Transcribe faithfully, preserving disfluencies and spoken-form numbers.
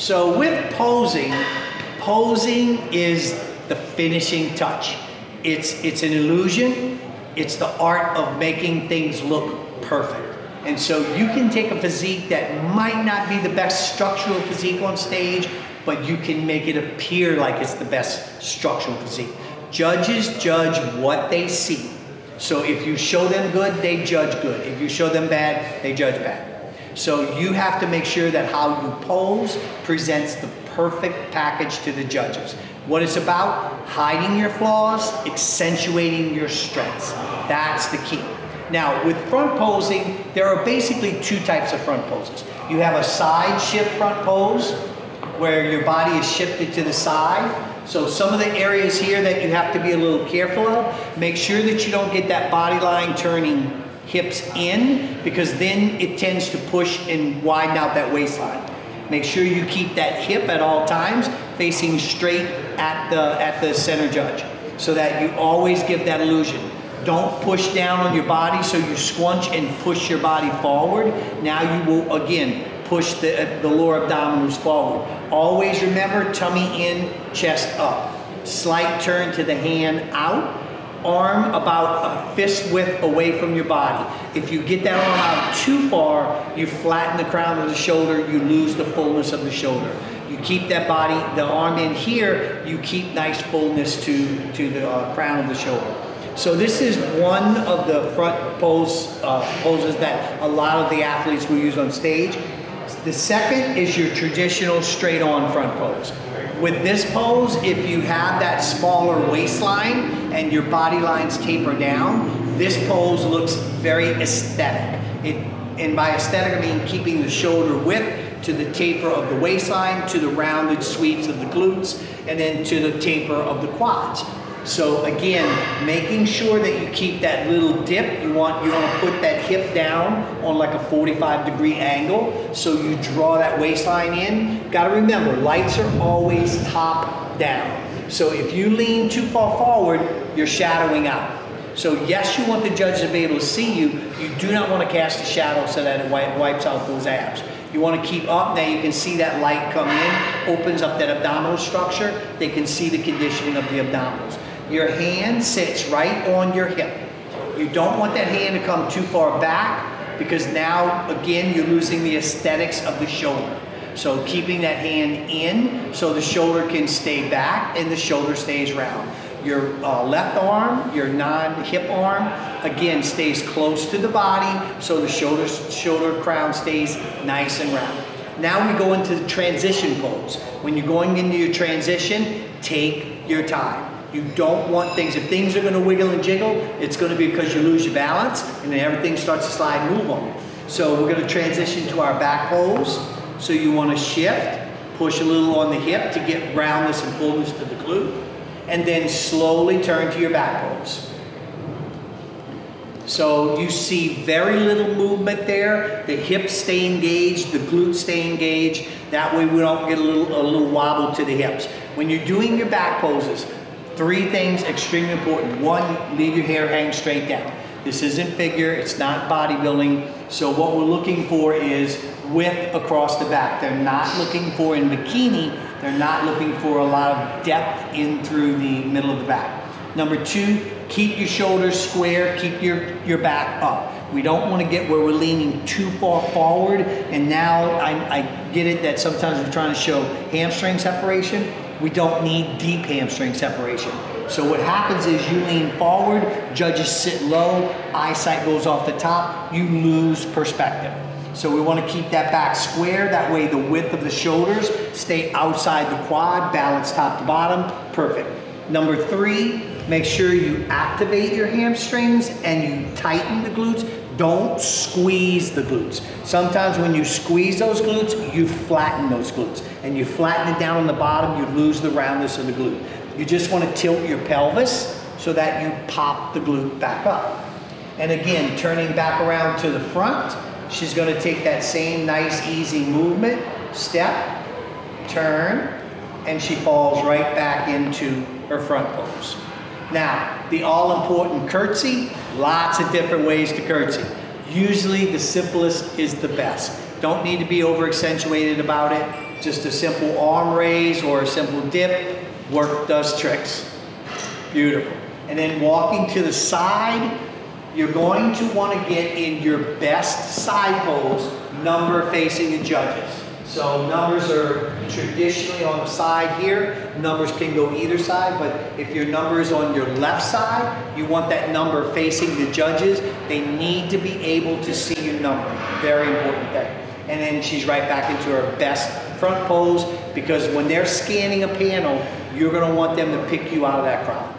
So with posing, posing is the finishing touch. It's, it's an illusion. It's the art of making things look perfect. And so you can take a physique that might not be the best structural physique on stage, but you can make it appear like it's the best structural physique. Judges judge what they see. So if you show them good, they judge good. If you show them bad, they judge bad. So you have to make sure that how you pose presents the perfect package to the judges. What it's about, hiding your flaws, accentuating your strengths. That's the key. Now, with front posing, there are basically two types of front poses. You have a side shift front pose, where your body is shifted to the side. So some of the areas here that you have to be a little careful of, make sure that you don't get that body line turning hips in, because then it tends to push and widen out that waistline. Make sure you keep that hip at all times facing straight at the, at the center judge, so that you always give that illusion. Don't push down on your body so you squunch and push your body forward. Now you will, again, push the, the lower abdominals forward. Always remember, tummy in, chest up. Slight turn to the hand out. Arm about a fist width away from your body. If you get that arm out too far, you flatten the crown of the shoulder, you lose the fullness of the shoulder. You keep that body, the arm in here, you keep nice fullness to, to the uh, crown of the shoulder. So this is one of the front pose, uh, poses that a lot of the athletes will use on stage. The second is your traditional straight on front pose. With this pose, if you have that smaller waistline and your body lines taper down, this pose looks very aesthetic. It, and by aesthetic, I mean keeping the shoulder width to the taper of the waistline, to the rounded sweeps of the glutes, and then to the taper of the quads. So again, making sure that you keep that little dip. You want, you want to put that hip down on like a forty-five degree angle, so you draw that waistline in. Got to remember, lights are always top down. So if you lean too far forward, you're shadowing out. So yes, you want the judges to be able to see you. You do not want to cast a shadow so that it wipes out those abs. You want to keep up. Now you can see that light come in, opens up that abdominal structure. They can see the conditioning of the abdominals. Your hand sits right on your hip. You don't want that hand to come too far back, because now, again, you're losing the aesthetics of the shoulder. So keeping that hand in so the shoulder can stay back and the shoulder stays round. Your uh, left arm, your non-hip arm, again, stays close to the body so the shoulder, shoulder crown stays nice and round. Now we go into the transition pose. When you're going into your transition, take your time. You don't want things, if things are gonna wiggle and jiggle, it's gonna be because you lose your balance and then everything starts to slide and move on you. So we're gonna transition to our back pose. So you wanna shift, push a little on the hip to get roundness and fullness to the glute, and then slowly turn to your back pose. So you see very little movement there. The hips stay engaged, the glutes stay engaged. That way we don't get a little, a little wobble to the hips. When you're doing your back poses, three things extremely important. One, leave your hair hang straight down. This isn't figure, it's not bodybuilding. So what we're looking for is width across the back. They're not looking for, in bikini, they're not looking for a lot of depth in through the middle of the back. Number two, keep your shoulders square, keep your, your back up. We don't want to get where we're leaning too far forward, and now I, I get it that sometimes we're trying to show hamstring separation. We don't need deep hamstring separation. So what happens is you lean forward, judges sit low, eyesight goes off the top, you lose perspective. So we want to keep that back square, that way the width of the shoulders stay outside the quad, balance top to bottom, perfect. Number three, make sure you activate your hamstrings and you tighten the glutes. Don't squeeze the glutes. Sometimes when you squeeze those glutes, you flatten those glutes. And you flatten it down on the bottom, you lose the roundness of the glute. You just want to tilt your pelvis so that you pop the glute back up. And again, turning back around to the front, she's going to take that same nice, easy movement, step, turn, and she falls right back into her front pose. Now, the all-important curtsy, lots of different ways to curtsy. Usually the simplest is the best. Don't need to be over accentuated about it. Just a simple arm raise or a simple dip, work does tricks. Beautiful. And then walking to the side, you're going to want to get in your best side pose, number facing the judges. So numbers are traditionally on the side here. Numbers can go either side, but if your number is on your left side, you want that number facing the judges. They need to be able to see your number. Very important thing. And then she's right back into her best front pose, because when they're scanning a panel, you're going to want them to pick you out of that crowd.